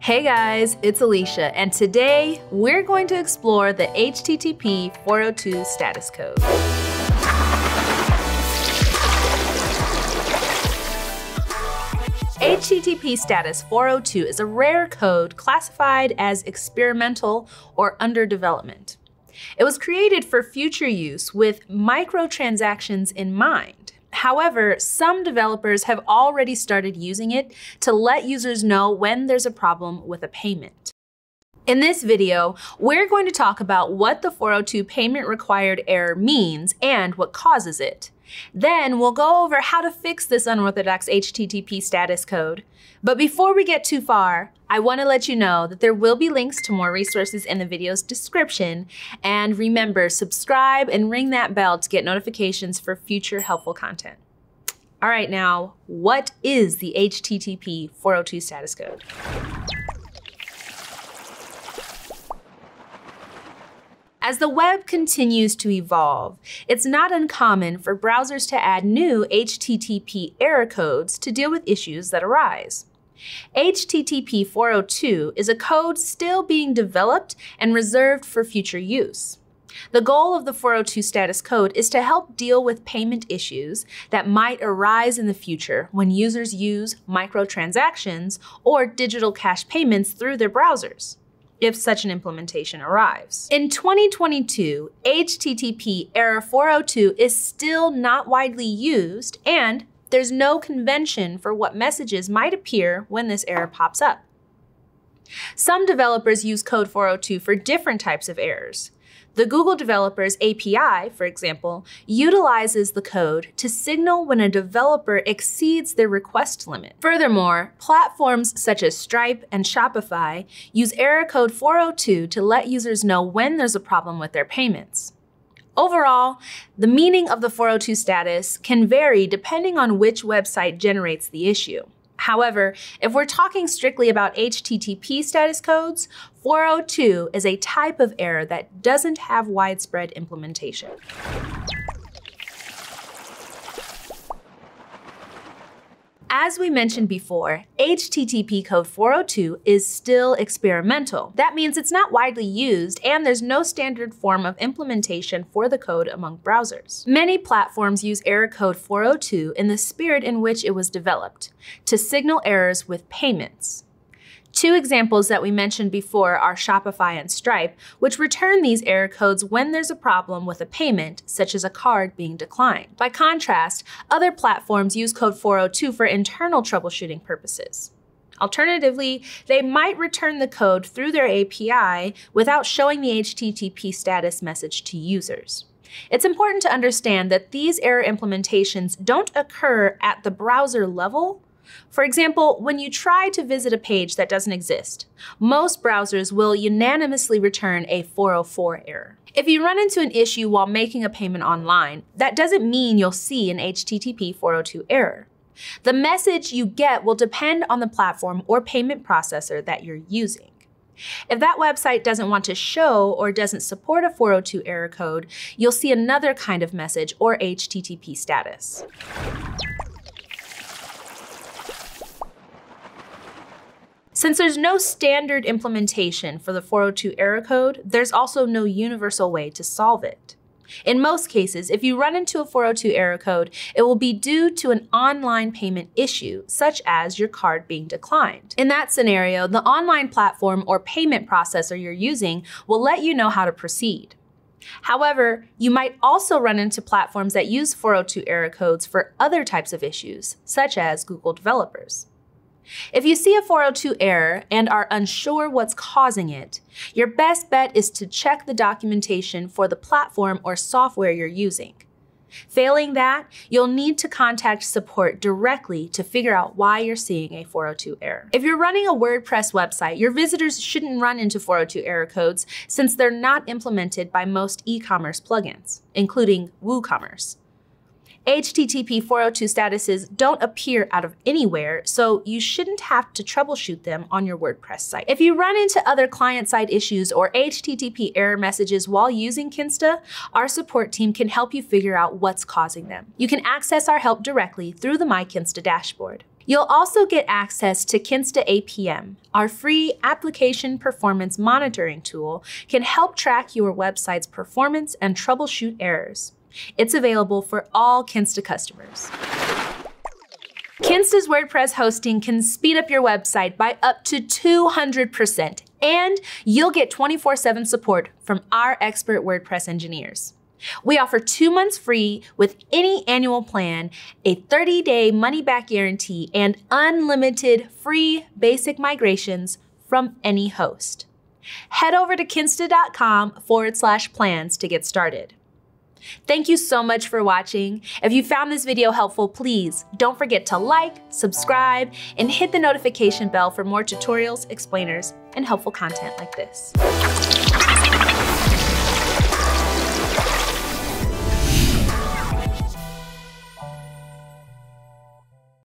Hey guys, it's Alicia, and today we're going to explore the HTTP 402 status code. HTTP status 402 is a rare code classified as experimental or under development. It was created for future use with microtransactions in mind. However, some developers have already started using it to let users know when there's a problem with a payment. In this video, we're going to talk about what the 402 payment required error means and what causes it. Then we'll go over how to fix this unorthodox HTTP status code. But before we get too far, I want to let you know that there will be links to more resources in the video's description. And remember, subscribe and ring that bell to get notifications for future helpful content. All right, now, what is the HTTP 402 status code? As the web continues to evolve, it's not uncommon for browsers to add new HTTP error codes to deal with issues that arise. HTTP 402 is a code still being developed and reserved for future use. The goal of the 402 status code is to help deal with payment issues that might arise in the future when users use microtransactions or digital cash payments through their browsers, if such an implementation arrives. In 2022, HTTP error 402 is still not widely used, and there's no convention for what messages might appear when this error pops up. Some developers use code 402 for different types of errors. The Google Developers API, for example, utilizes the code to signal when a developer exceeds their request limit. Furthermore, platforms such as Stripe and Shopify use error code 402 to let users know when there's a problem with their payments. Overall, the meaning of the 402 status can vary depending on which website generates the issue. However, if we're talking strictly about HTTP status codes, 402 is a type of error that doesn't have widespread implementation. As we mentioned before, HTTP code 402 is still experimental. That means it's not widely used and there's no standard form of implementation for the code among browsers. Many platforms use error code 402 in the spirit in which it was developed, to signal errors with payments. Two examples that we mentioned before are Shopify and Stripe, which return these error codes when there's a problem with a payment, such as a card being declined. By contrast, other platforms use code 402 for internal troubleshooting purposes. Alternatively, they might return the code through their API without showing the HTTP status message to users. It's important to understand that these error implementations don't occur at the browser level. For example, when you try to visit a page that doesn't exist, most browsers will unanimously return a 404 error. If you run into an issue while making a payment online, that doesn't mean you'll see an HTTP 402 error. The message you get will depend on the platform or payment processor that you're using. If that website doesn't want to show or doesn't support a 402 error code, you'll see another kind of message or HTTP status. Since there's no standard implementation for the 402 error code, there's also no universal way to solve it. In most cases, if you run into a 402 error code, it will be due to an online payment issue, such as your card being declined. In that scenario, the online platform or payment processor you're using will let you know how to proceed. However, you might also run into platforms that use 402 error codes for other types of issues, such as Google Developers. If you see a 402 error and are unsure what's causing it, your best bet is to check the documentation for the platform or software you're using. Failing that, you'll need to contact support directly to figure out why you're seeing a 402 error. If you're running a WordPress website, your visitors shouldn't run into 402 error codes since they're not implemented by most e-commerce plugins, including WooCommerce. HTTP 402 statuses don't appear out of anywhere, so you shouldn't have to troubleshoot them on your WordPress site. If you run into other client-side issues or HTTP error messages while using Kinsta, our support team can help you figure out what's causing them. You can access our help directly through the My Kinsta dashboard. You'll also get access to Kinsta APM. Our free application performance monitoring tool can help track your website's performance and troubleshoot errors. It's available for all Kinsta customers. Kinsta's WordPress hosting can speed up your website by up to 200%, and you'll get 24/7 support from our expert WordPress engineers. We offer 2 months free with any annual plan, a 30-day money-back guarantee, and unlimited free basic migrations from any host. Head over to kinsta.com/plans to get started. Thank you so much for watching. If you found this video helpful, please don't forget to like, subscribe, and hit the notification bell for more tutorials, explainers, and helpful content like this.